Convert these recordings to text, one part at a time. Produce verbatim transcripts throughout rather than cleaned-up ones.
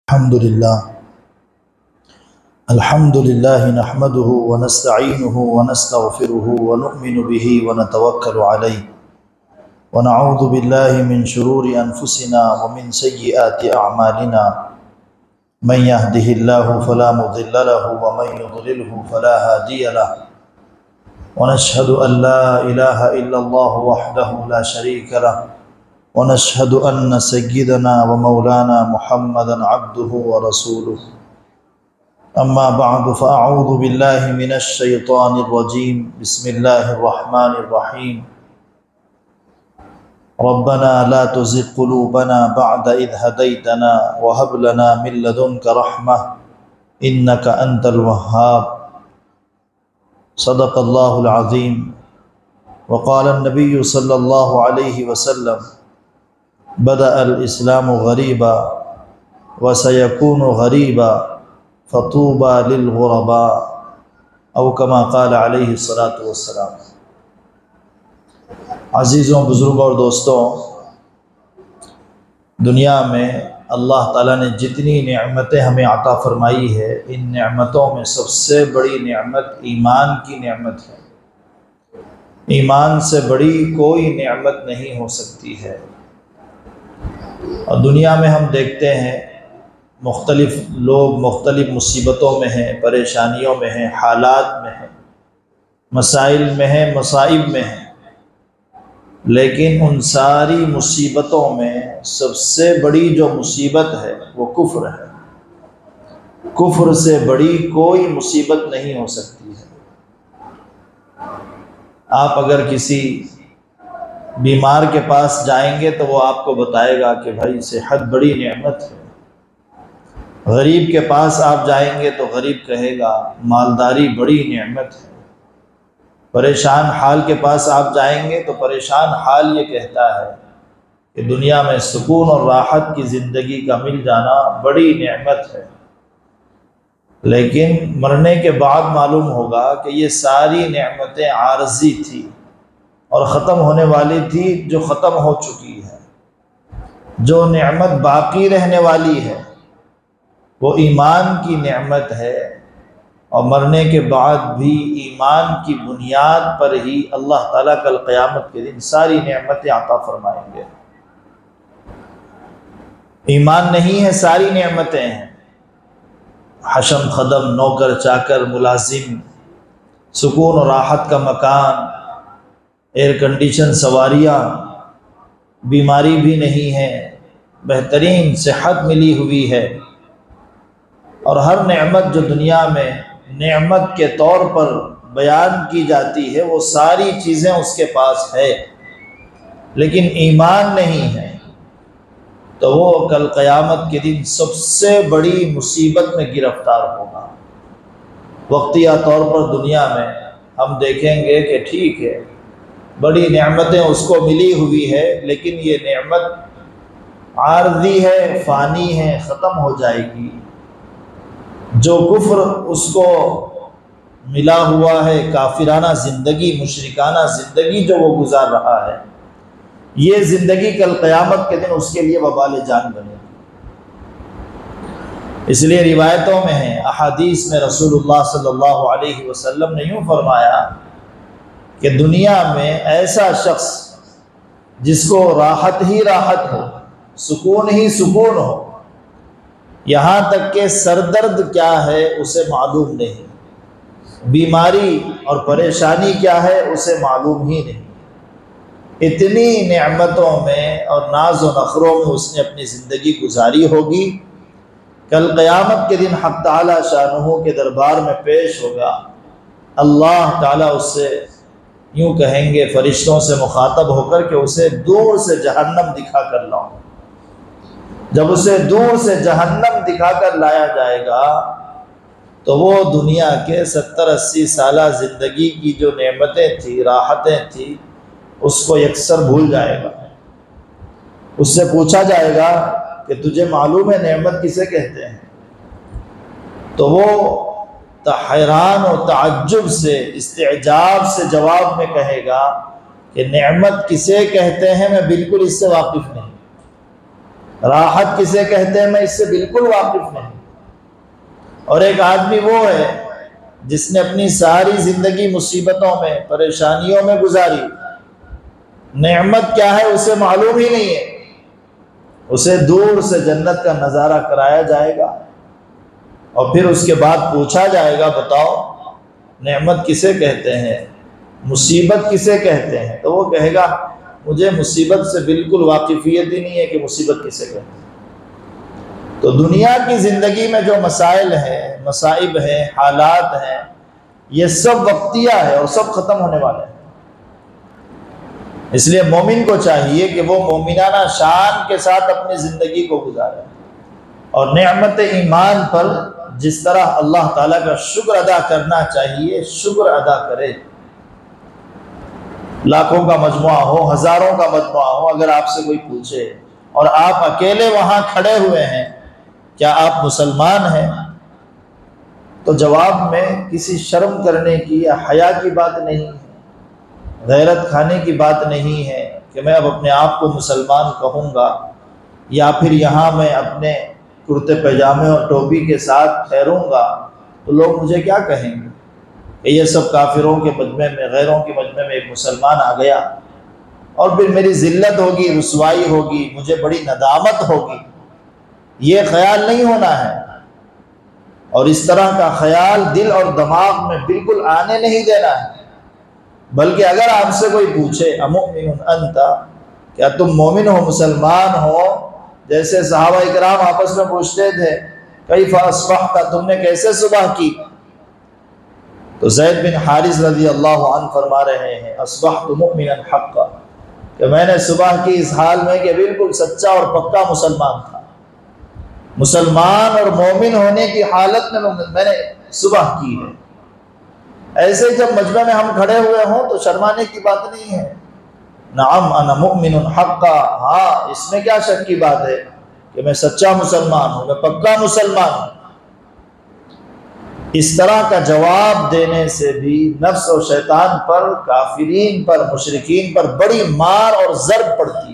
अल्हम्दुलिल्लाह अल्हम्दुलिल्लाह नहमदुहु व नस्तईनुहु व नस्तगफिरुहु व नु'मिनु बिही व नतवक्कलु अलैहि व नऊज़ु बिल्लाहि मिन शुरूरि अनफुसिना व मिन सय्यिआति अअमालिना मन यहदिहिल्लाहु फला मुदिल्ल लहु व मन युद्लिलहु फला हादिय लहु व नशहदु अन ला इलाहा इल्लल्लाहु वहदहु ला शरीका लहु व नशहदु अन्न सय्यिदना व मौलाना मुहम्मदन अब्दुहु व रसूलुहु अम्मा बअदु फ़अऊज़ु बिल्लाहि मिनश शैतानिर रजीम बिस्मिल्लाहिर रहमानिर रहीम रब्बना ला तुज़िग़ क़ुलूबना बअद इज़ हदैतना व हब लना मिन लदुनका रहमह इन्नका अंतल वह्हाब सदक़ल्लाहुल अज़ीम व क़ाला नबिय्यु सल्लल्लाहु अलैहि वसल्लम बदअल इस्लामु गरीबा व सयकूनु गरीबा फ़तूबा लिल गुरबा औ कमा क़ाल अलैहि सलातु वस्सलाम। अज़ीज़ों, बुज़ुर्गों और दोस्तों, दुनिया में अल्लाह ताला ने जितनी नेमतें हमें अता फ़रमाई है, इन नेमतों में सबसे बड़ी नेमत ईमान की नेमत है। ईमान से बड़ी कोई नेमत नहीं हो सकती है। और दुनिया में हम देखते हैं मुख्तलिफ़ लोग मुख्तलिफ़ मुसीबतों में हैं, परेशानियों में हैं, हालात में हैं, मसाइल में हैं, मसाइब में हैं, लेकिन उन सारी मुसीबतों में सबसे बड़ी जो मुसीबत है वो कुफ्र है। कुफ्र से बड़ी कोई मुसीबत नहीं हो सकती है। आप अगर किसी बीमार के पास जाएंगे तो वो आपको बताएगा कि भाई सेहत बड़ी नेमत है। गरीब के पास आप जाएंगे तो गरीब कहेगा मालदारी बड़ी नेमत है। परेशान हाल के पास आप जाएंगे तो परेशान हाल ये कहता है कि दुनिया में सुकून और राहत की ज़िंदगी का मिल जाना बड़ी नेमत है। लेकिन मरने के बाद मालूम होगा कि ये सारी नेमतें आरज़ी थी और ख़त्म होने वाली थी, जो ख़त्म हो चुकी है। जो नेमत बाकी रहने वाली है वो ईमान की नेमत है, और मरने के बाद भी ईमान की बुनियाद पर ही अल्लाह ताला कल क़यामत के दिन सारी नेमतें अता फरमाएंगे। ईमान नहीं है, सारी नेमतें हैं। हशम खदम, नौकर चाकर, मुलाजिम, सुकून और राहत का मकान, एयर कंडीशन सवारियाँ, बीमारी भी नहीं है, बेहतरीन सेहत मिली हुई है। और हर नेमत जो दुनिया में नेमत के तौर पर बयान की जाती है वो सारी चीज़ें उसके पास है, लेकिन ईमान नहीं है, तो वो कल क़यामत के दिन सबसे बड़ी मुसीबत में गिरफ़्तार होगा। वक्तिया तौर पर दुनिया में हम देखेंगे कि ठीक है, बड़ी नेमतें उसको मिली हुई है, लेकिन ये नेमत आर्ज़ी है, फ़ानी है, ख़त्म हो जाएगी। जो कुफ्र उसको मिला हुआ है, काफिराना ज़िंदगी, मुशरिकाना ज़िंदगी जो वो गुजार रहा है, ये ज़िंदगी कल क़यामत के दिन उसके लिए वबाल जान बनेगी। इसलिए रिवायतों में है, अहादीस में रसूलुल्लाह सल्लल्लाहु अलैहि वसल्लम ने यूँ फरमाया कि दुनिया में ऐसा शख्स जिसको राहत ही राहत हो, सुकून ही सुकून हो, यहाँ तक के सरदर्द क्या है उसे मालूम नहीं, बीमारी और परेशानी क्या है उसे मालूम ही नहीं। इतनी नेमतों में और नाज व नखरों में उसने अपनी ज़िंदगी गुजारी होगी। कल क़यामत के दिन हक़ ताला शानुहु के दरबार में पेश होगा। अल्लाह ताला उससे यूँ कहेंगे, फ़रिश्तों से मुखातब होकर के उसे दूर से जहन्नम दिखा कर लाओ। जब उसे दूर से जहन्नम दिखा कर लाया जाएगा तो वो दुनिया के सत्तर अस्सी साला ज़िंदगी की जो नेमतें थी, राहतें थी, उसको यकसर भूल जाएगा। उससे पूछा जाएगा कि तुझे मालूम है नेमत किसे कहते हैं? तो वो हैरान और ताज्जुब से, इस्तेजाब से जवाब में कहेगा कि नेमत किसे कहते हैं मैं बिल्कुल इससे वाकिफ़ नहीं। राहत किसे कहते हैं मैं इससे बिल्कुल वाकिफ नहीं। और एक आदमी वो है जिसने अपनी सारी जिंदगी मुसीबतों में, परेशानियों में गुजारी, नेमत क्या है उसे मालूम ही नहीं है। उसे दूर से जन्नत का नज़ारा कराया जाएगा और फिर उसके बाद पूछा जाएगा बताओ नेमत किसे कहते हैं, मुसीबत किसे कहते हैं, तो वो कहेगा मुझे मुसीबत से बिल्कुल वाकिफियत ही नहीं है कि मुसीबत किसे कहते हैं। तो दुनिया की ज़िंदगी में जो मसाइल हैं, मसाइब हैं, हालात हैं, ये सब वक्तिया है और सब ख़त्म होने वाले हैं। इसलिए मोमिन को चाहिए कि वो मोमिनाना शान के साथ अपनी ज़िंदगी को गुजारे और नेमत ईमान पर जिस तरह अल्लाह ताला का शुक्र अदा करना चाहिए शुक्र अदा करे। लाखों का मजमुआ हो, हज़ारों का मजमुआ हो, अगर आपसे कोई पूछे और आप अकेले वहाँ खड़े हुए हैं क्या आप मुसलमान हैं, तो जवाब में किसी शर्म करने की या हया की बात नहीं है, गैरत खाने की बात नहीं है कि मैं अब अपने आप को मुसलमान कहूँगा या फिर यहाँ मैं अपने कुर्ते पैजामे और टोपी के साथ ठहरूँगा तो लोग मुझे क्या कहेंगे कि ये सब काफिरों के मजमे में, गैरों के मजमे में एक मुसलमान आ गया और फिर मेरी जिल्लत होगी, रुसवाई होगी, मुझे बड़ी नदामत होगी। ये ख्याल नहीं होना है और इस तरह का ख्याल दिल और दिमाग में बिल्कुल आने नहीं देना है। बल्कि अगर आपसे कोई पूछे अमुमिनुन अंता, क्या तुम मोमिन हो, मुसलमान हो, जैसे सहाबा इकराम आपस में पूछते थे कैफ़ अस्बहता, तुमने कैसे सुबह की, तो ज़ैद बिन हारिस रज़ी अल्लाह अन्हु फरमा रहे हैं अस्बहतु मुमिनन हक़्क़ा, कि मैंने सुबह की इस हाल में कि बिल्कुल सच्चा और पक्का मुसलमान था। मुसलमान और मोमिन होने की हालत में मैंने सुबह की है। ऐसे जब मजमे में हम खड़े हुए हों तो शर्माने की बात नहीं है। नाम अना मुमिनुन हक़्क़ा, हाँ इसमें क्या शक की बात है कि मैं सच्चा मुसलमान हूँ, मैं पक्का मुसलमान हूँ। इस तरह का जवाब देने से भी नफ्स और शैतान पर, काफिरीन पर, मुशरिकीन पर बड़ी मार और ज़र्ब पड़ती है।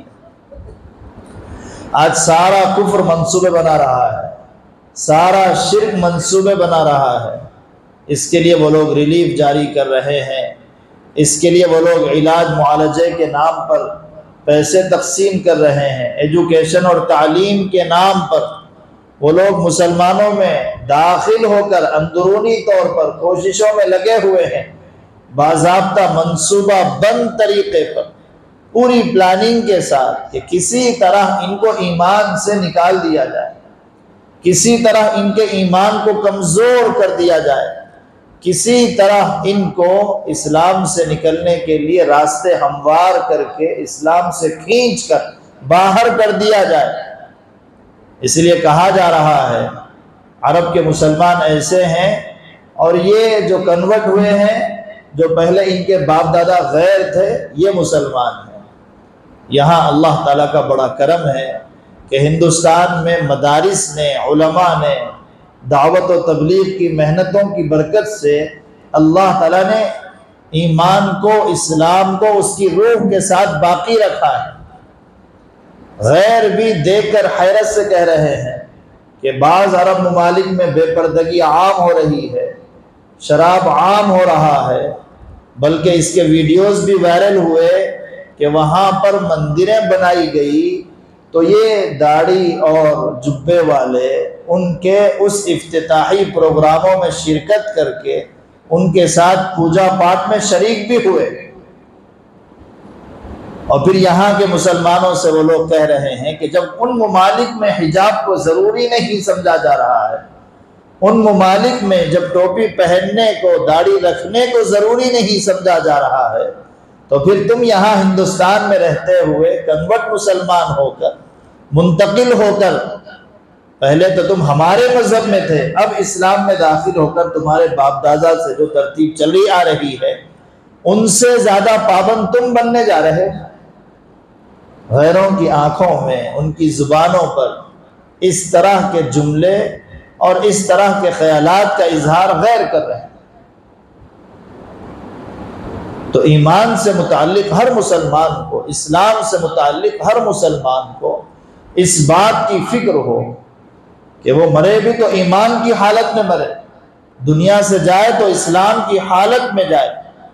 आज सारा कुफ्र मंसूबे बना रहा है, सारा शिर्क मंसूबे बना रहा है। इसके लिए वो लोग रिलीफ जारी कर रहे हैं, इसके लिए वो लोग इलाज मुआलजे के नाम पर पैसे तकसीम कर रहे हैं, एजुकेशन और तालीम के नाम पर वो लोग मुसलमानों में दाखिल होकर अंदरूनी तौर पर कोशिशों में लगे हुए हैं। बाज़ाब्ता मंसूबा बंद तरीके पर पूरी प्लानिंग के साथ कि किसी तरह इनको ईमान से निकाल दिया जाए, किसी तरह इनके ईमान को कमज़ोर कर दिया जाए, किसी तरह इनको इस्लाम से निकलने के लिए रास्ते हमवार करके इस्लाम से खींच कर बाहर कर दिया जाए। इसलिए कहा जा रहा है अरब के मुसलमान ऐसे हैं और ये जो कन्वर्ट हुए हैं, जो पहले इनके बाप दादा गैर थे, ये मुसलमान हैं। यहाँ अल्लाह ताला का बड़ा करम है कि हिंदुस्तान में मदारिस ने, उलमा ने, दावत और तबलीग की मेहनतों की बरकत से अल्लाह ताला ने ईमान को, इस्लाम को उसकी रूह के साथ बाकी रखा है। गैर भी देखकर हैरत से कह रहे हैं कि बाज़ अरब ममालिक में बेपर्दगी आम हो रही है, शराब आम हो रहा है, बल्कि इसके वीडियोस भी वायरल हुए कि वहाँ पर मंदिरें बनाई गई तो ये दाढ़ी और जुब्बे वाले उनके उस इफ्तिताही प्रोग्रामों में शिरकत करके उनके साथ पूजा पाठ में शरीक भी हुए। और फिर यहाँ के मुसलमानों से वो लोग कह रहे हैं कि जब उन ममालिक में हिजाब को ज़रूरी नहीं समझा जा रहा है, उन ममालिक में जब टोपी पहनने को, दाढ़ी रखने को ज़रूरी नहीं समझा जा रहा है, तो फिर तुम यहाँ हिंदुस्तान में रहते हुए कन्वर्ट मुसलमान होकर, मुंतकिल होकर, पहले तो तुम हमारे मजहब में थे, अब इस्लाम में दाखिल होकर तुम्हारे बाप दादा से जो तरतीब चली आ रही है उनसे ज़्यादा पाबंद तुम बनने जा रहे हो। गैरों की आंखों में, उनकी ज़ुबानों पर इस तरह के जुमले और इस तरह के ख्यालात का इजहार गैर कर रहे हैं। तो ईमान से मुताल्लिक हर मुसलमान को, इस्लाम से मुताल्लिक हर मुसलमान को इस बात की फिक्र हो कि वो मरे भी तो ईमान की हालत में मरे, दुनिया से जाए तो इस्लाम की हालत में जाए।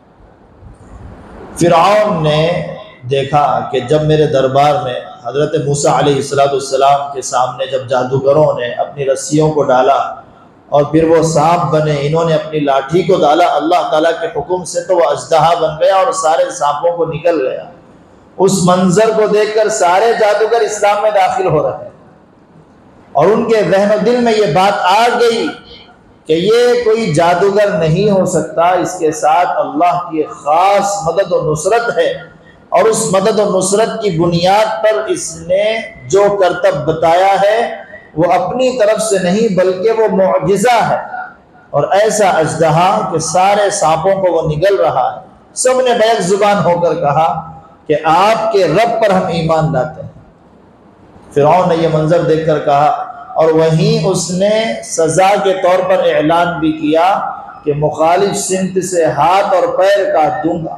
फिरऔन ने देखा कि जब मेरे दरबार में हज़रत मूसा अलैहिस्सलाम के सामने जब जादूगरों ने अपनी रस्सियों को डाला और फिर वो सांप बने, इन्होंने अपनी लाठी को डाला अल्लाह ताला के हुक्म से, तो वो अजदहा बन गया और सारे सांपों को निकल गया। उस मंजर को देखकर सारे जादूगर इस्लाम में दाखिल हो रहे हैं और उनके ज़हन दिल में ये बात आ गई कि ये कोई जादूगर नहीं हो सकता, इसके साथ अल्लाह की खास मदद और नुसरत है और उस मदद और नुसरत की बुनियाद पर इसने जो करतब बताया है वो अपनी तरफ से नहीं बल्कि वो मुअजिज़ा है। और ऐसा अजदहा कि सारे सांपों को वो निगल रहा है। सब ने बैक जुबान होकर कहा कि आपके रब पर हम ईमान लाते हैं। फिरौन ने यह मंजर देखकर कहा और वहीं उसने सजा के तौर पर ऐलान भी किया कि मुखालिफ सिमत से हाथ और पैर काट दूंगा।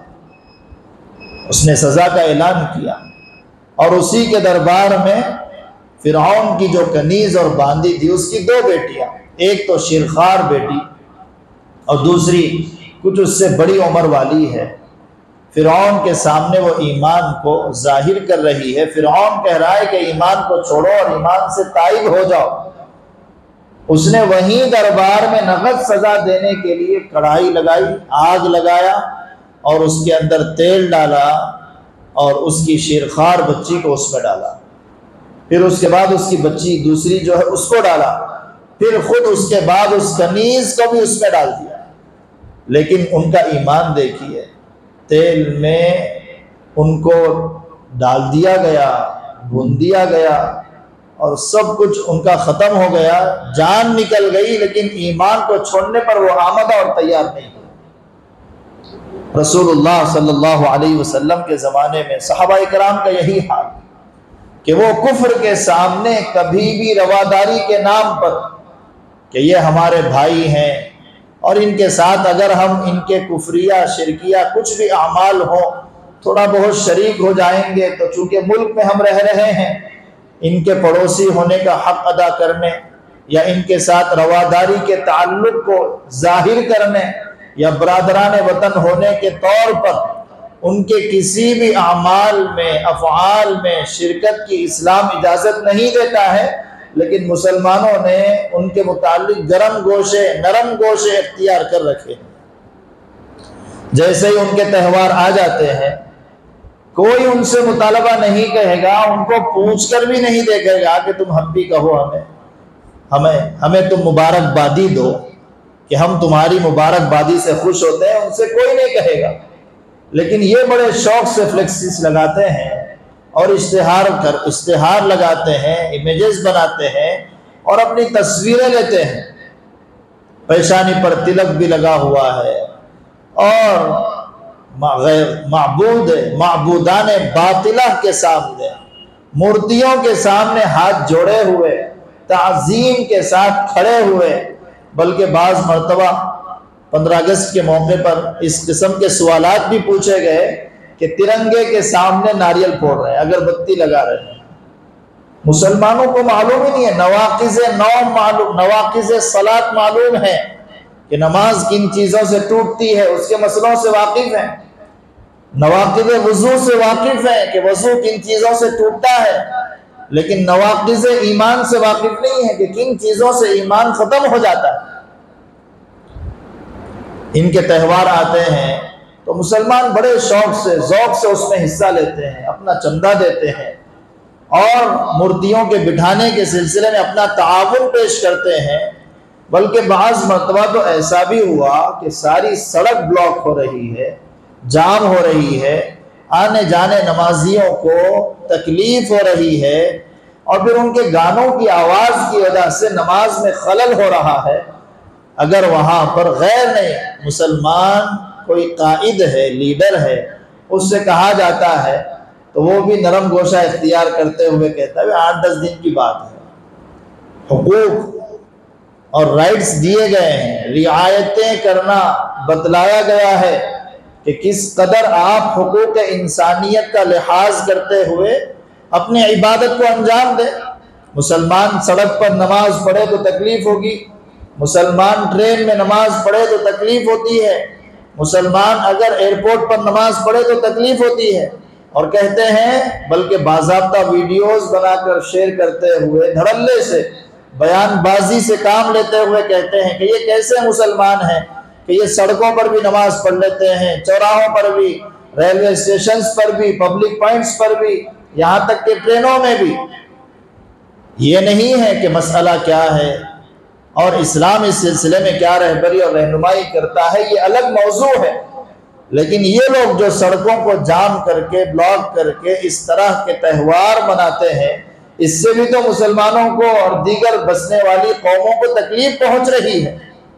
उसने सजा का ऐलान किया और उसी के दरबार में फिरौन की जो कनीज और बांदी थी उसकी दो बेटियां, एक तो शिरखार बेटी और दूसरी कुछ उससे बड़ी उम्र वाली है। फिरौन के सामने वो ईमान को जाहिर कर रही है। फिरौन कह रहा है कि ईमान को छोड़ो और ईमान से ताइब हो जाओ। उसने वहीं दरबार में नगद सजा देने के लिए कढ़ाई लगाई, आग लगाया और उसके अंदर तेल डाला और उसकी शिरखार बच्ची को उसमें डाला। फिर उसके बाद उसकी बच्ची दूसरी जो है उसको डाला, फिर खुद उसके बाद उस कनीज को भी उसमें डाल दिया। लेकिन उनका ईमान देखिए, तेल में उनको डाल दिया गया, भून दिया गया और सब कुछ उनका ख़त्म हो गया, जान निकल गई, लेकिन ईमान को छोड़ने पर वो आमदा और तैयार नहीं हुए। रसूलुल्लाह सल्लल्लाहु अलैहि वसल्लम के ज़माने में सहाबाए किराम का यही हाल कि वो कुफ्र के सामने कभी भी रवादारी के नाम पर कि ये हमारे भाई हैं और इनके साथ अगर हम इनके कुफरिया शिरकिया कुछ भी अमाल हो थोड़ा बहुत शरीक हो जाएंगे तो चूंकि मुल्क में हम रह रहे हैं, इनके पड़ोसी होने का हक अदा करने या इनके साथ रवादारी के ताल्लुक को जाहिर करने या बरादरान वतन होने के तौर पर उनके किसी भी अमाल में अफ़आल में शिरकत की इस्लाम इजाज़त नहीं देता है। लेकिन मुसलमानों ने उनके मुतालिक गरम गोशे नरम गोशे इख्तियार कर रखे हैं। जैसे ही उनके त्यौहार आ जाते हैं कोई उनसे मुतालबा नहीं कहेगा, उनको पूछ कर भी नहीं देखेगा कि तुम हम भी कहो हमें हमें हमें तुम मुबारकबादी दो कि हम तुम्हारी मुबारकबादी से खुश होते हैं, उनसे कोई नहीं कहेगा। लेकिन ये बड़े शौक से फ्लेक्सिस लगाते हैं और इश्तिहार कर इश्तिहार लगाते हैं, इमेजेस बनाते हैं और अपनी तस्वीरें लेते हैं। पेशानी पर तिलक भी लगा हुआ है और माबूद माबूदान बातिला के सामने मूर्तियों के सामने हाथ जोड़े हुए ताज़ीम के साथ खड़े हुए, बल्कि बाज़ मरतबा पंद्रह अगस्त के मौके पर इस किस्म के सवालात भी पूछे गए कि तिरंगे के सामने नारियल फोड़ रहे हैं, अगरबत्ती लगा रहे हैं। मुसलमानों को मालूम ही नहीं है, नवाकिज़े नौ मालूम नवाकिज़े सलात मालूम है कि नमाज किन चीज़ों से टूटती है, उसके मसलों से वाकिफ़ है। नवाकिज़े वज़ू से वाकिफ़ है कि वज़ू किन चीज़ों से टूटता है, लेकिन नवाकिज़े ईमान से वाकिफ़ नहीं है कि किन चीज़ों से ईमान ख़त्म हो जाता है। इनके त्यौहार आते हैं तो मुसलमान बड़े शौक से ज़ौक़ से उसमें हिस्सा लेते हैं, अपना चंदा देते हैं और मूर्तियों के बिठाने के सिलसिले में अपना ताआवुन पेश करते हैं। बल्कि बाज़ मरतबा तो ऐसा भी हुआ कि सारी सड़क ब्लॉक हो रही है, जाम हो रही है, आने जाने नमाजियों को तकलीफ हो रही है और फिर उनके गानों की आवाज़ की वजह से नमाज में खलल हो रहा है। अगर वहाँ पर गैर नहीं मुसलमान कोई कायद है, लीडर है, उससे कहा जाता है तो वो भी नरम गोशा इख्तियार करते हुए कहता है आठ दस दिन की बात है, हुकूक और राइट्स दिए गए हैं, रियायतें करना बतलाया गया है कि किस कदर आप हुकूक इंसानियत का लिहाज करते हुए अपनी इबादत को अंजाम दे। मुसलमान सड़क पर नमाज पढ़े तो तकलीफ होगी, मुसलमान ट्रेन में नमाज पढ़े तो तकलीफ होती है, मुसलमान अगर एयरपोर्ट पर नमाज पढ़े तो तकलीफ होती है। और कहते हैं, बल्कि बाज़ाब्ता वीडियोस बनाकर शेयर करते हुए, धड़ल्ले से बयानबाजी से काम लेते हुए कहते हैं कि ये कैसे मुसलमान हैं कि ये सड़कों पर भी नमाज पढ़ लेते हैं, चौराहों पर भी, रेलवे स्टेशंस पर भी, पब्लिक पॉइंट्स पर भी, यहाँ तक कि ट्रेनों में भी। ये नहीं है कि मसला क्या है और इस्लाम इस सिलसिले में क्या रहबरी और रहनुमाई करता है, ये अलग मौजू है। लेकिन ये लोग जो सड़कों को जाम करके, ब्लॉक करके इस तरह के त्यौहार मनाते हैं, इससे भी तो मुसलमानों को और दीगर बसने वाली कौमों को तकलीफ पहुंच रही है।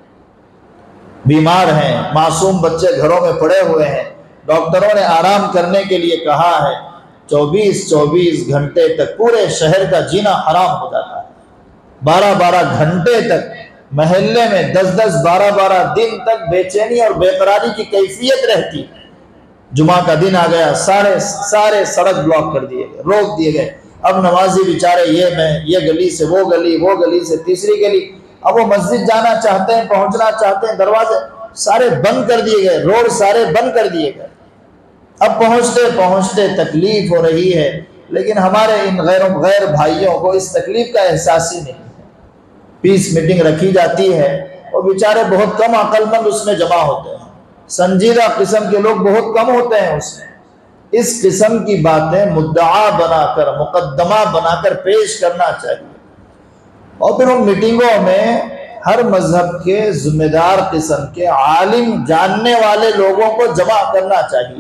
बीमार हैं, मासूम बच्चे घरों में पड़े हुए हैं, डॉक्टरों ने आराम करने के लिए कहा है। चौबीस चौबीस घंटे तक पूरे शहर का जीना हराम हो जाता है। बारह बारह घंटे तक महल्ले में दस दस बारह बारह दिन तक बेचैनी और बेकरारी की कैफियत रहती है। जुमा का दिन आ गया, सारे सारे सड़क ब्लॉक कर दिए गए, रोक दिए गए। अब नमाजी बेचारे ये में ये गली से वो गली, वो गली से तीसरी गली, अब वो मस्जिद जाना चाहते हैं, पहुंचना चाहते हैं, दरवाजे सारे बंद कर दिए गए, रोड सारे बंद कर दिए गए। अब पहुंचते पहुंचते तकलीफ हो रही है, लेकिन हमारे इन गैर गैर भाइयों को इस तकलीफ का एहसास ही नहीं है। पीस मीटिंग रखी जाती है और बेचारे बहुत कम अक्लमंद उसमें जमा होते हैं, संजीदा किस्म के लोग बहुत कम होते हैं उसमें। इस किस्म की बातें मुद्दा बनाकर, मुकद्दमा बनाकर पेश करना चाहिए। और फिर उन मीटिंगों में हर मजहब के जिम्मेदार किस्म के आलिम, जानने वाले लोगों को जमा करना चाहिए।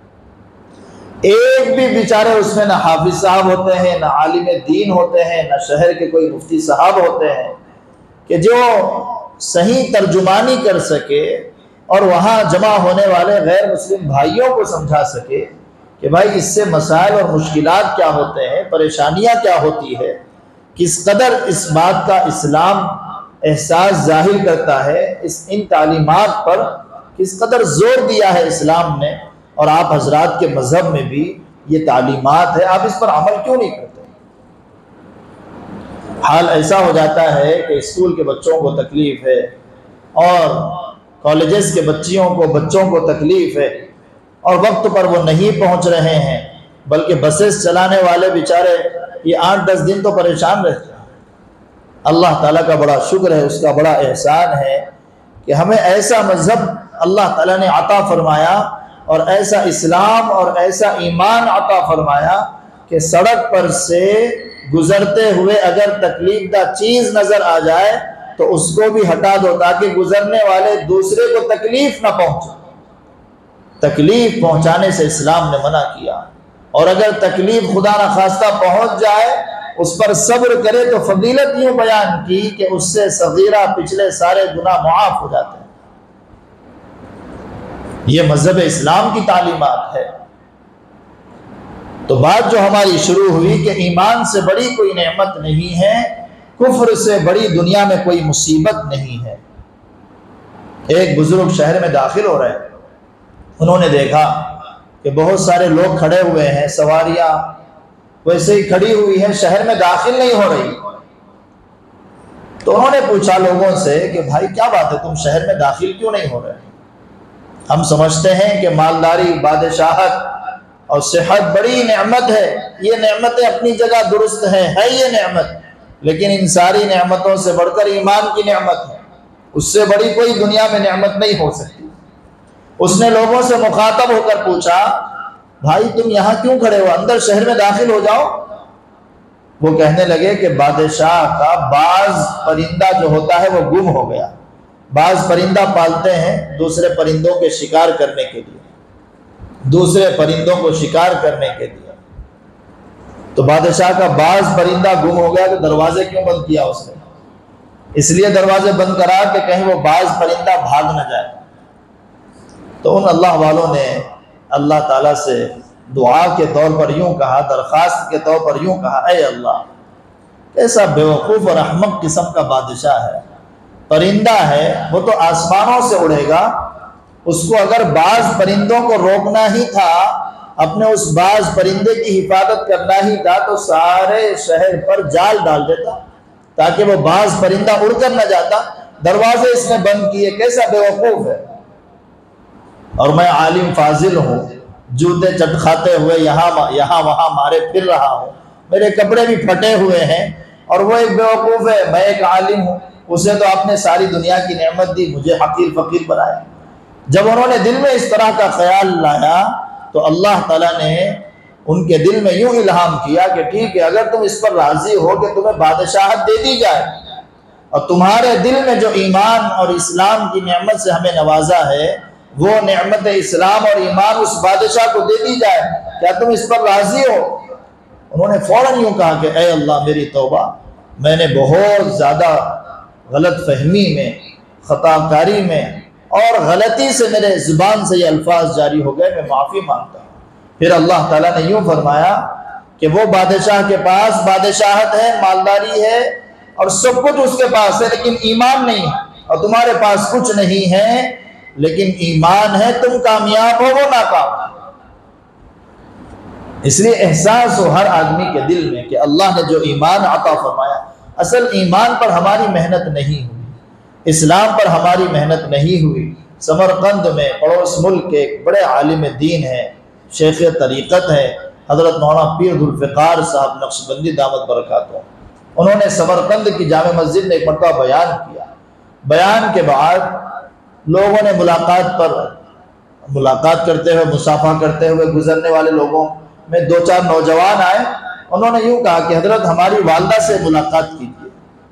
एक भी बेचारे उसमें ना हाफिज साहब होते हैं, ना आलिम दीन होते हैं, ना शहर के कोई मुफ्ती साहब होते हैं कि जो सही तर्जुमानी कर सके और वहाँ जमा होने वाले गैर मुस्लिम भाइयों को समझा सके कि भाई इससे मसाइल और मुश्किलात क्या होते हैं, परेशानियाँ क्या होती है, किस कदर इस बात का इस्लाम एहसास जाहिर करता है, इस इन तालीमात पर किस कदर जोर दिया है इस्लाम ने, और आप हजरात के मजहब में भी ये तालीमात है, आप इस पर अमल क्यों नहीं करते। हाल ऐसा हो जाता है कि स्कूल के बच्चों को तकलीफ है और कॉलेजेस के बच्चियों को बच्चों को तकलीफ है और वक्त पर वो नहीं पहुंच रहे हैं, बल्कि बसेस चलाने वाले बेचारे ये आठ दस दिन तो परेशान रहते हैं। अल्लाह ताला का बड़ा शुक्र है, उसका बड़ा एहसान है कि हमें ऐसा मजहब अल्लाह ताला ने अता फरमाया और ऐसा इस्लाम और ऐसा ईमान अता फरमाया कि सड़क पर से गुजरते हुए अगर तकलीफदा चीज नजर आ जाए तो उसको भी हटा दो, ताकि गुजरने वाले दूसरे को तकलीफ ना पहुंचे। तकलीफ पहुंचाने से इस्लाम ने मना किया, और अगर तकलीफ खुदा न खास्ता पहुंच जाए उस पर सब्र करे तो फजीलत यूं बयान की कि उससे सगीरा पिछले सारे गुनाह मुआफ हो जाते हैं। ये मजहब इस्लाम की तालीमात है। तो बात जो हमारी शुरू हुई कि ईमान से बड़ी कोई नेमत नहीं है, कुफ्र से बड़ी दुनिया में कोई मुसीबत नहीं है। एक बुजुर्ग शहर में दाखिल हो रहे हैं, उन्होंने देखा कि बहुत सारे लोग खड़े हुए हैं, सवारियां वैसे ही खड़ी हुई हैं, शहर में दाखिल नहीं हो रही। तो उन्होंने पूछा लोगों से कि भाई क्या बात है, तुम शहर में दाखिल क्यों नहीं हो रहे। हम समझते हैं कि मालदारी, बादशाहत और सेहत बड़ी नेमत है, ये नेमतें अपनी जगह दुरुस्त हैं, है ये नेमत, लेकिन इन सारी नेमतों से बढ़कर ईमान की नेमत है, उससे बड़ी कोई दुनिया में नेमत नहीं हो सकती। उसने लोगों से मुखातब होकर पूछा, भाई तुम यहाँ क्यों खड़े हो, अंदर शहर में दाखिल हो जाओ। वो कहने लगे कि बादशाह का बाज परिंदा जो होता है वो गुम हो गया। बाज परिंदा पालते हैं दूसरे परिंदों के शिकार करने के लिए, दूसरे परिंदों को शिकार करने के लिए। तो बादशाह का बाज परिंदा गुम हो गया, तो दरवाजे क्यों बंद किया उसने? इसलिए दरवाजे बंद करा कि कहीं वो बाज परिंदा भाग न जाए। तो उन अल्लाह वालों ने अल्लाह ताला से दुआ के तौर पर यूं कहा, दरख्वास्त के तौर पर यूं कहा, ऐ अल्लाह ऐसा बेवकूफ़ और अहमक किस्म का बादशाह है, परिंदा है वो तो आसमानों से उड़ेगा, उसको अगर बाज परिंदों को रोकना ही था, अपने उस बाज परिंदे की हिफाजत करना ही था तो सारे शहर पर जाल डाल देता ताकि वो बाज परिंदा उड़कर न जाता। दरवाजे इसने बंद किए, कैसा बेवकूफ है। और मैं आलिम फाजिल हूँ, जूते चट खाते हुए यहाँ यहाँ वहाँ मारे फिर रहा हूँ, मेरे कपड़े भी फटे हुए हैं, और वो एक बेवकूफ है, मैं एक आलिम हूँ, उसे तो आपने सारी दुनिया की नेमत दी, मुझे हकीर फकीर बनाया। जब उन्होंने दिल में इस तरह का ख्याल लाया तो अल्लाह ताला ने उनके दिल में यूं इल्हाम किया कि ठीक है, अगर तुम इस पर राजी हो कि तुम्हें बादशाहत दे दी जाए और तुम्हारे दिल में जो ईमान और इस्लाम की नेमत से हमें नवाजा है वो नेमत इस्लाम और ईमान उस बादशाह को दे दी जाए, क्या तुम इस पर राजी हो? उन्होंने फौरन यूं कहा कि ऐ अल्लाह मेरी तौबा, मैंने बहुत ज़्यादा गलत फहमी में, ख़ताकारी में और गलती से मेरे ज़ुबान से ये अल्फाज जारी हो गए, मैं माफ़ी मांगता हूँ। फिर अल्लाह ताला ने यूं फरमाया कि वो बादशाह के पास बादशाहत है, मालदारी है और सब कुछ उसके पास है, लेकिन ईमान नहीं है, और तुम्हारे पास कुछ नहीं है लेकिन ईमान है, तुम कामयाब हो वो नाकाम। इसलिए एहसास हो हर आदमी के दिल में कि अल्लाह ने जो ईमान अता फरमाया, असल ईमान पर हमारी मेहनत नहीं हुई, इस्लाम पर हमारी मेहनत नहीं हुई। समरकंद में पड़ोस मुल्क के एक बड़े आलिम दीन है, शेख तरीक़त है, हज़रत मौलाना पीर जुल्फ़िकार साहब नक्शबंदी दामत बरकातहू, उन्होंने समरकंद की जामे मस्जिद में एक मरतबा बयान किया। बयान के बाद लोगों ने मुलाकात पर मुलाकात करते हुए, मुसाफा करते हुए गुजरने वाले लोगों में दो चार नौजवान आए। उन्होंने यूं कहा कि हजरत हमारी वालदा से मुलाकात कीजिए।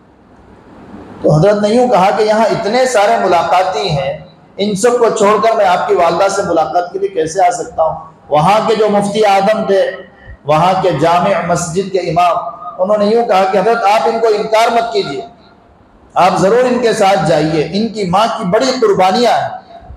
तो हजरत ने यूं कहा कि यहाँ इतने सारे मुलाकाती हैं, इन सब को छोड़कर मैं आपकी वालदा से मुलाकात के लिए कैसे आ सकता हूँ? वहाँ के जो मुफ्ती आदम थे, वहाँ के जामे मस्जिद के इमाम, उन्होंने यूं कहा कि हजरत आप इनको इनकार मत कीजिए, आप जरूर इनके साथ जाइए, इनकी माँ की बड़ी कुर्बानियां हैं।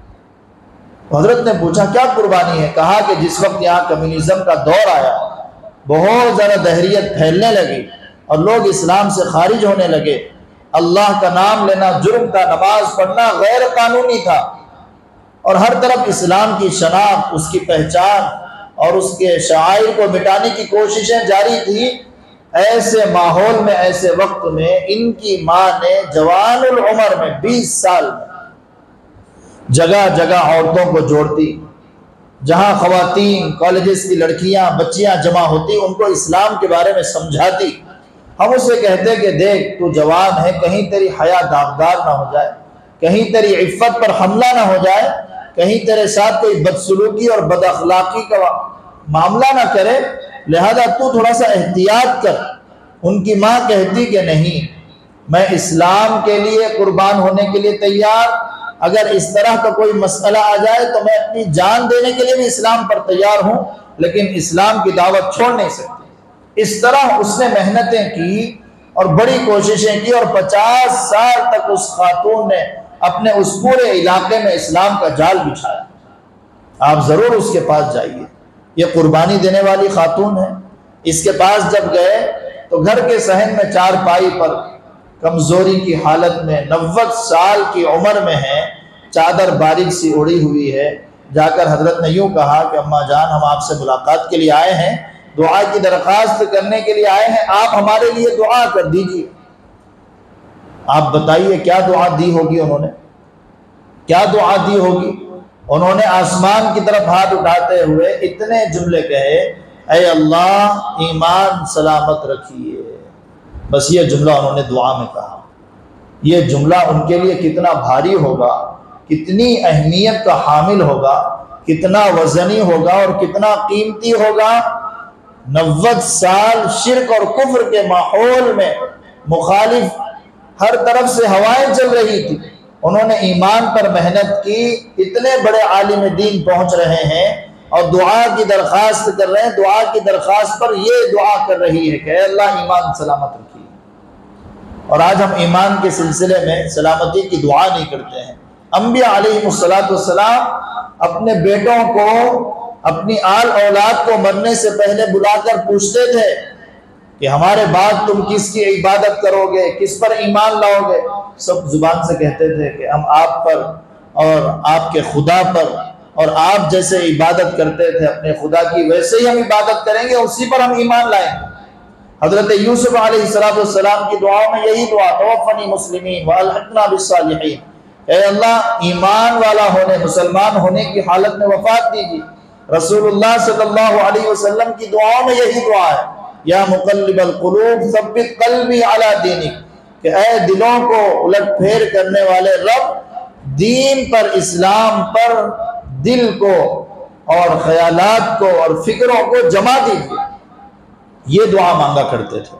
हजरत ने पूछा क्या कुर्बानी है? कहा कि जिस वक्त यहाँ कम्युनिज्म का दौर आया, बहुत ज़्यादा दहरियत फैलने लगी और लोग इस्लाम से खारिज होने लगे, अल्लाह का नाम लेना जुर्म था, नमाज पढ़ना गैर कानूनी था, और हर तरफ इस्लाम की शनाख्त, उसकी पहचान और उसके शायर को मिटाने की कोशिशें जारी थी। ऐसे माहौल में, ऐसे वक्त में इनकी माँ ने जवानुल उम्र में बीस साल में जगह जगह औरतों को जोड़ती, जहाँ ख़वातीन, कॉलेजेस की लड़कियाँ, बच्चियाँ जमा होती, उनको इस्लाम के बारे में समझाती। हम उसे कहते कि देख तू जवान है, कहीं तेरी हया दागदार ना हो जाए, कहीं तेरी इफ़्फ़त पर हमला ना हो जाए, कहीं तेरे साथ कोई बदसलूकी और बदअखलाकी का मामला ना करे, लिहाजा तू थोड़ा सा एहतियात कर। उनकी माँ कहती कि नहीं, मैं इस्लाम के लिए कुर्बान होने के लिए तैयार, अगर इस तरह का कोई मसला आ जाए तो मैं अपनी जान देने के लिए भी इस्लाम पर तैयार हूँ, लेकिन इस्लाम की दावत छोड़ नहीं सकती। इस तरह उसने मेहनतें की और बड़ी कोशिशें की, और पचास साल तक उस खातून ने अपने उस पूरे इलाके में इस्लाम का जाल बिछाया। आप ज़रूर उसके पास जाइए, ये कुर्बानी देने वाली खातून है। इसके पास जब गए तो घर के सहन में चारपाई पर कमजोरी की हालत में, नव्वद साल की उम्र में है, चादर बारीक सी उड़ी हुई है। जाकर हजरत ने यूं कहा कि अम्मा जान, हम आपसे मुलाकात के लिए आए हैं, दुआ की दरख्वास्त करने के लिए आए हैं, आप हमारे लिए दुआ कर दीजिए। आप बताइए क्या दुआ दी होगी उन्होंने, क्या दुआ दी होगी? उन्होंने आसमान की तरफ हाथ उठाते हुए इतने जुमले कहे, ऐ अल्लाह ईमान सलामत रखिए। बस ये जुमला उन्होंने दुआ में कहा। ये जुमला उनके लिए कितना भारी होगा, कितनी अहमियत का हामिल होगा, कितना वजनी होगा और कितना कीमती होगा। नव्वद साल शिर्क और कुफ्र के माहौल में मुखालिफ हर तरफ से हवाएं चल रही थी, उन्होंने ईमान पर मेहनत की, इतने बड़े आलिम दीन पहुंच रहे हैं और दुआ की दरख्वास्त कर रहे हैं। दुआ की दरख्वास्त पर ये दुआ कर रही है कि अल्लाह ईमान सलामत रखिए। और आज हम ईमान के सिलसिले में सलामती की दुआ नहीं करते हैं। अंबिया अलैहिमुस्सलातु वस्सलाम अपने बेटों को, अपनी आल औलाद को मरने से पहले बुलाकर पूछते थे कि हमारे बाद तुम किसकी इबादत करोगे, किस पर ईमान लाओगे? सब जुबान से कहते थे कि हम आप पर और आपके खुदा पर और आप जैसे इबादत करते थे अपने खुदा की, वैसे ही हम इबादत करेंगे, उसी पर हम ईमान लाएंगे। हजरत यूसुफ अलैहिस्सलाम की दुआओं में यही दुआ, तवफ़्फ़नी मुस्लिमीन व अल्हिक़ना बिस्सालिहीन, ऐ अल्लाह ईमान वाला होने, मुसलमान होने की हालत में वफात दीजिए। रसूलुल्लाह सल्लल्लाहु अलैहि वसल्लम की दुआओं में यही दुआ है, या मुक़ल्लिबल क़ुलूब सब्बित क़ल्बी अला दीनिक, कि ऐ दिलों को उलट फेर करने वाले रब, दीन पर, इस्लाम पर दिल को और ख्यालात को और फिक्रों को जमा दीजिए। ये दुआ मांगा करते थे।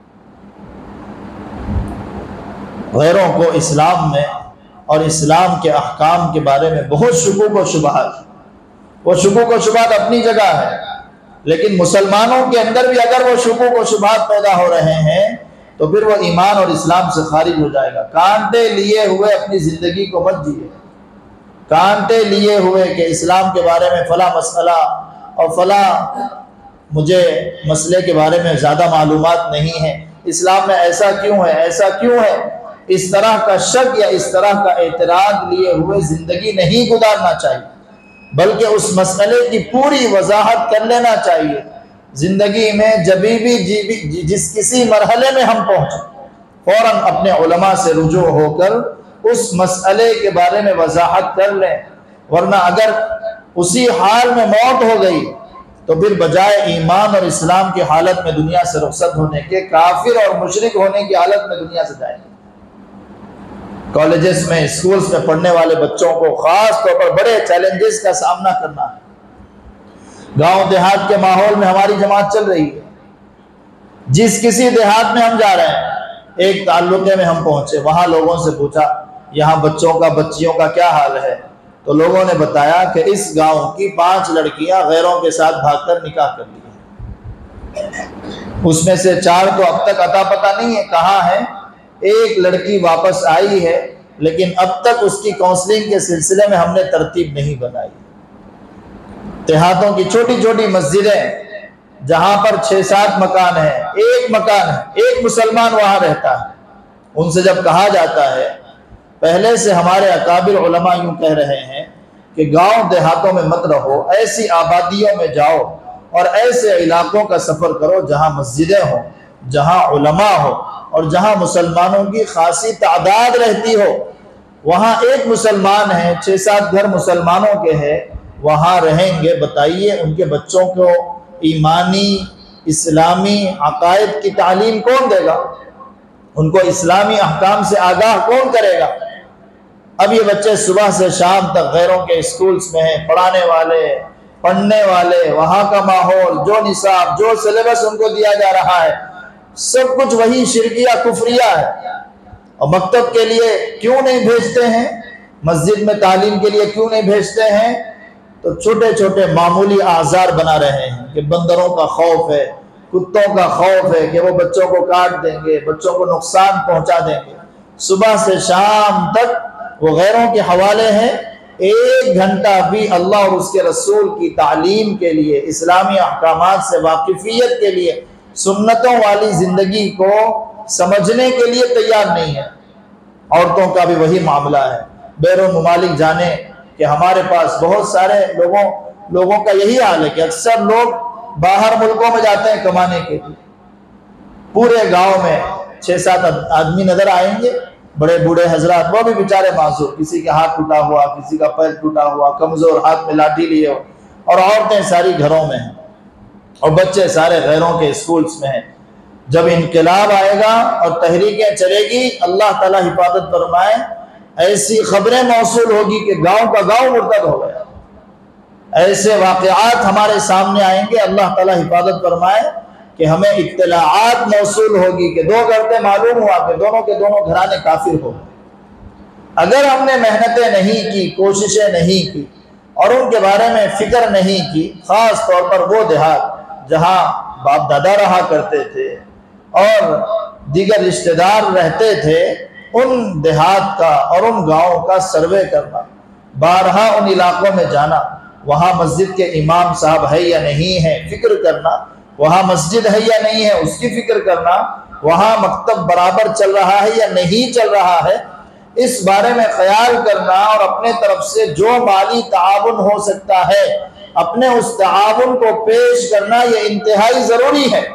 गैरों को इस्लाम में और इस्लाम के अहकाम के बारे में बहुत शुकूक व शुबहात, वो शुकूक व शुबहात अपनी जगह है, लेकिन मुसलमानों के अंदर भी अगर वो शुकूक व शुबहात पैदा हो रहे हैं तो फिर वो ईमान और इस्लाम से खारिज हो जाएगा। कांटे लिए हुए अपनी ज़िंदगी को मत जिए, कांटे लिए हुए कि इस्लाम के बारे में फ़ला मसला और फ़ला मुझे मसले के बारे में ज़्यादा मालूमात नहीं है, इस्लाम में ऐसा क्यों है, ऐसा क्यों है, इस तरह का शक या इस तरह का एतराज़ लिए हुए ज़िंदगी नहीं गुजारना चाहिए, बल्कि उस मसले की पूरी वजाहत कर लेना चाहिए। ज़िंदगी में जब भी जी जिस किसी मरहले में हम पहुँचे, फ़ौरन अपने उलमा से रुजू होकर उस मसले के बारे में वजाहत कर लें, वरना अगर उसी हाल में मौत हो गई तो फिर बजाय ईमान और इस्लाम की हालत में दुनिया से रुखसत होने के, काफिर और मुशरिक होने की हालत में दुनिया से जाएंगे। कॉलेजेस में, स्कूल्स में पढ़ने वाले बच्चों को खास तौर पर बड़े चैलेंजेस का सामना करना है। गांव देहात के माहौल में हमारी जमात चल रही है, जिस किसी देहात में हम जा रहे हैं, एक ताल्लुके में हम पहुंचे, वहां लोगों से पूछा यहाँ बच्चों का, बच्चियों का क्या हाल है, तो लोगों ने बताया कि इस गांव की पांच लड़कियां गैरों के साथ भागकर निकाह कर ली, उसमें से चार तो अब तक अता पता नहीं है कहाँ है, एक लड़की वापस आई है, लेकिन अब तक उसकी काउंसलिंग के सिलसिले में हमने तरतीब नहीं बनाई। देहातों की छोटी छोटी मस्जिदें जहां पर छह सात मकान है, एक मकान है, एक मुसलमान वहां रहता है, उनसे जब कहा जाता है, पहले से हमारे अकाबिर उलमा यूं कह रहे हैं कि गांव देहातों में मत रहो, ऐसी आबादियों में जाओ और ऐसे इलाकों का सफर करो जहां मस्जिदें हो, जहां उलमा हो और जहां मुसलमानों की खासी तादाद रहती हो। वहां एक मुसलमान है, छह सात घर मुसलमानों के हैं, वहां रहेंगे, बताइए उनके बच्चों को ईमानी इस्लामी अकायद की तालीम कौन देगा, उनको इस्लामी अहकाम से आगाह कौन करेगा। अब ये बच्चे सुबह से शाम तक गैरों के स्कूल्स में हैं, पढ़ाने वाले, पढ़ने वाले, वहाँ का माहौल, जो निसाब, जो सिलेबस उनको दिया जा रहा है, सब कुछ वही शिरकिया कुफरिया है। और मकतब के लिए क्यों नहीं भेजते हैं, मस्जिद में तालीम के लिए क्यों नहीं भेजते हैं, तो छोटे छोटे मामूली आज़ार बना रहे हैं कि बंदरों का खौफ है, कुत्तों का खौफ है कि वो बच्चों को काट देंगे, बच्चों को नुकसान पहुंचा देंगे। सुबह से शाम तक वो गैरों के हवाले हैं, एक घंटा भी अल्लाह और उसके रसूल की तालीम के लिए, इस्लामी अहकामात से वाकिफियत के लिए, सुन्नतों वाली ज़िंदगी को समझने के लिए तैयार नहीं है। औरतों का भी वही मामला है। बैरून ममालिक जाने कि हमारे पास बहुत सारे लोगों लोगों का यही हाल है कि अक्सर लोग बाहर मुल्कों में जाते हैं कमाने के लिए। पूरे गांव में छः सात आदमी नजर आएंगे, बड़े बूढ़े हजरात, वो भी बेचारे मासूर, किसी का हाथ टूटा हुआ, किसी का पैर टूटा हुआ, कमजोर, हाथ में लाठी लिए हो, और औरतें सारी घरों में हैं और बच्चे सारे गैरों के स्कूल्स में हैं। जब इनकलाब आएगा और तहरीकें चलेगी, अल्लाह ताला हिफाजत फरमाए, ऐसी खबरें मौसूल होगी कि गांव का गांव मुर्तद हो गया। ऐसे वाक़यात हमारे सामने आएंगे, अल्लाह ताला हिफाजत फरमाए कि हमें इत्तलाआत मौसूल होगी कि दो घंटे मालूम हुआ कि दोनों के दोनों घराने काफिर हो गए। अगर हमने मेहनतें नहीं की, कोशिशें नहीं की और उनके बारे में फिक्र नहीं की, खास तौर पर वो देहात जहाँ बाप दादा रहा करते थे और दीगर रिश्तेदार रहते थे, उन देहात का और उन गाँव का सर्वे करना, बारहा उन इलाकों में जाना, वहाँ मस्जिद के इमाम साहब है या नहीं है फिक्र करना, वहाँ मस्जिद है या नहीं है उसकी फिक्र करना, वहाँ मकतब बराबर चल रहा है या नहीं चल रहा है, इस बारे में ख्याल करना और अपने तरफ से जो माली ताउन हो सकता है अपने उस ताउन को पेश करना ये इंतहाई ज़रूरी है।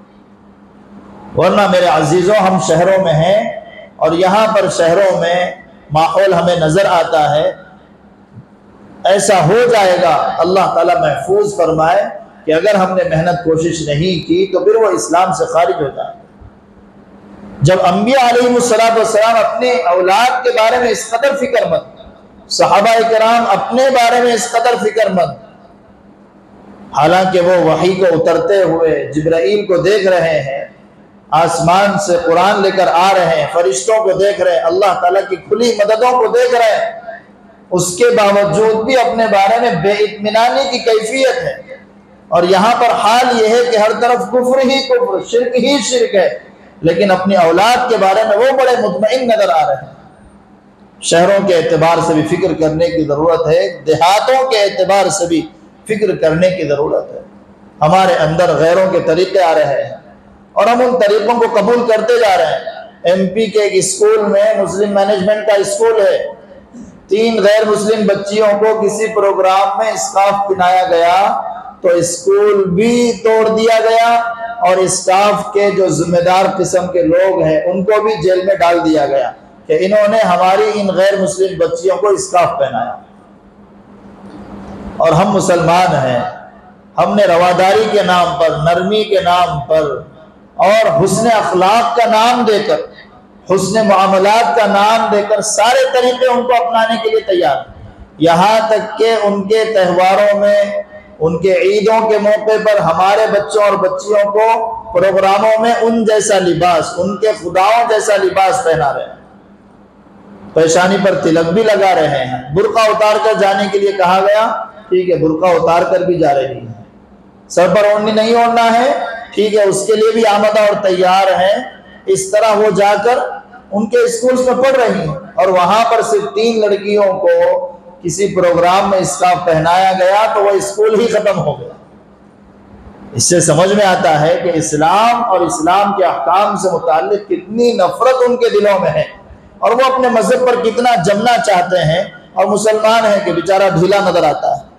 वरना मेरे अजीज़ों, हम शहरों में हैं और यहाँ पर शहरों में माहौल हमें नज़र आता है, ऐसा हो जाएगा, अल्लाह ताला महफूज फरमाए कि अगर हमने मेहनत कोशिश नहीं की तो फिर वो इस्लाम से खारिज हो जाए। जब अंबिया अलैहिस्सलाम वस्सलाम अपने औलाद के बारे में इस कदर फिक्रमंद, सहाबा किराम अपने बारे में इस कदर फिक्रमंद, हालांकि वो वही को उतरते हुए जिब्राइल को देख रहे हैं, आसमान से कुरान लेकर आ रहे हैं, फरिश्तों को देख रहे हैं, अल्लाह ताला की खुली मददों को देख रहे हैं, उसके बावजूद भी अपने बारे में बेइत्मीनानी की कैफियत है। और यहाँ पर हाल यह है कि हर तरफ कुफ्र ही कुफ्र, शिर्क ही शिर्क है, लेकिन अपनी औलाद के बारे में वो बड़े मुतमईन नजर आ रहे हैं। शहरों के एतबार से भी फिक्र करने की ज़रूरत है, देहातों के एतबार से भी फिक्र करने की ज़रूरत है। हमारे अंदर गैरों के तरीके आ रहे हैं और हम उन तरीक़ों को कबूल करते जा रहे हैं। एमपी के एक स्कूल में, मुस्लिम मैनेजमेंट का स्कूल है, तीन गैर मुस्लिम बच्चियों को किसी प्रोग्राम में स्कार्फ पहनाया गया तो स्कूल भी तोड़ दिया गया और स्टाफ के जो जिम्मेदार किस्म के लोग हैं उनको भी जेल में डाल दिया गया कि इन्होंने हमारी इन गैर मुस्लिम बच्चियों को स्कार्फ पहनाया। और हम मुसलमान हैं, हमने रवादारी के नाम पर, नरमी के नाम पर और हुस्न अखलाक का नाम देकर, हुस्न मुआमलात का नाम देकर सारे तरीके उनको अपनाने के लिए तैयार, यहाँ तक कि उनके त्योहारों में, उनके ईदों के मौके पर हमारे बच्चों और बच्चियों को प्रोग्रामों में उन जैसा लिबास, उनके खुदाओं जैसा लिबास पहना रहे हैं, पेशानी पर तिलक भी लगा रहे हैं। बुर्का उतार कर जाने के लिए कहा गया, ठीक है, बुर्का उतार कर भी जा रही है। सर पर ओढ़नी नहीं ओढ़ना है, ठीक है, उसके लिए भी आमदा और तैयार है। इस तरह वो जाकर उनके स्कूल में पढ़ रही हैं और वहां पर सिर्फ तीन लड़कियों को किसी प्रोग्राम में इसका पहनाया गया तो वह स्कूल ही खत्म हो गया। इससे समझ में आता है कि इस्लाम और इस्लाम के अहकाम से मुताल्लिक कितनी नफरत उनके दिलों में है और वो अपने मजहब पर कितना जमना चाहते हैं, और मुसलमान है कि बेचारा ढीला नजर आता है।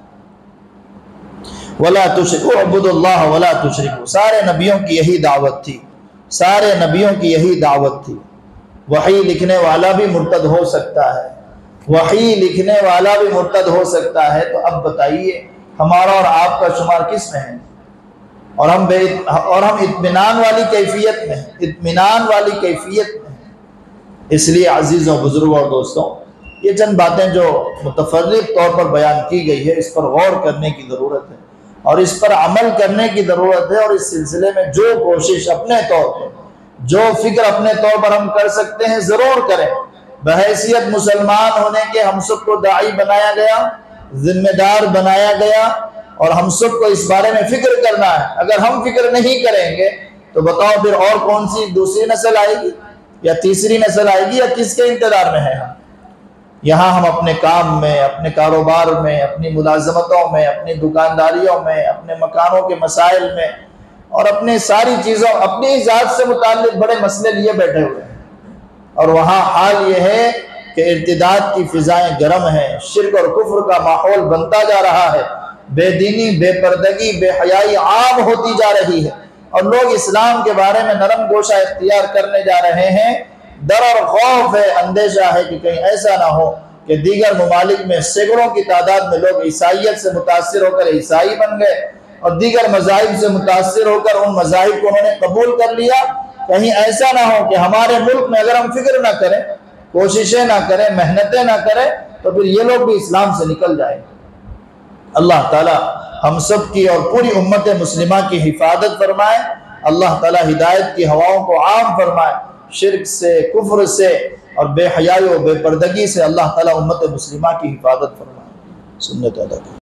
वला तुशरिकू अब्दुल्लाह वला तुशरिकू, सारे नबियों की यही दावत थी, सारे नबियों की यही दावत थी। वही लिखने वाला भी मुर्तद हो सकता है, वही लिखने वाला भी मुर्तद हो सकता है। तो अब बताइए हमारा और आपका शुमार किस में है? और हम बे और हम इत्मीनान वाली कैफियत में, इत्मीनान वाली कैफियत में। इसलिए अजीज़ों, बुजुर्गों और दोस्तों, ये चंद बातें जो मुतफर्रिक तौर पर बयान की गई है, इस पर गौर करने की ज़रूरत है और इस पर अमल करने की ज़रूरत है। और इस सिलसिले में जो कोशिश अपने तौर पर, जो फिक्र अपने तौर पर हम कर सकते हैं, ज़रूर करें। बहैसियत मुसलमान होने के हम सबको दाई बनाया गया, जिम्मेदार बनाया गया और हम सबको इस बारे में फिक्र करना है। अगर हम फिक्र नहीं करेंगे तो बताओ फिर और कौन सी दूसरी नस्ल आएगी या तीसरी नस्ल आएगी या किसके इंतजार में है हम? यहाँ हम अपने काम में, अपने कारोबार में, अपनी मुलाजमतों में, अपनी दुकानदारियों में, अपने मकानों के मसाइल में और अपने सारी चीज़ों, अपनी ज़ात से मुताल्लिक बड़े मसले लिए बैठे हुए हैं। और वहाँ हाल ये है कि इर्तिदाद की फिजाएं गर्म हैं, शिर्क और कुफ्र का माहौल बनता जा रहा है, बेदीनी, बेपर्दगी, बेहयाई आम होती जा रही है और लोग इस्लाम के बारे में नरम गोशा इख्तियार करने जा रहे हैं। डर और खौफ है, अंदेशा है कि कहीं ऐसा ना हो कि दीगर ममालिक में सैकड़ों की तादाद में लोग ईसाइयत से मुतासिर होकर ईसाई बन गए और दीगर मज़ाहिब से मुतासिर होकर उन मज़ाहिब को उन्होंने कबूल कर लिया। कहीं ऐसा ना हो कि हमारे मुल्क में अगर हम फिक्र ना करें, कोशिशें ना करें, मेहनतें ना करें, तो फिर ये लोग भी इस्लाम से निकल जाएंगे। अल्लाह ताला हम सब की और पूरी उम्मत मुस्लिमा की हिफाजत फरमाए। अल्लाह ताला हिदायत की हवाओं को आम फरमाए, शिर्क से, कुफ्र से और बेहयाई और बेपर्दगी से अल्लाह ताला उम्मत मुस्लिमा की हिफाजत फरमाए। सुन्नत अदा।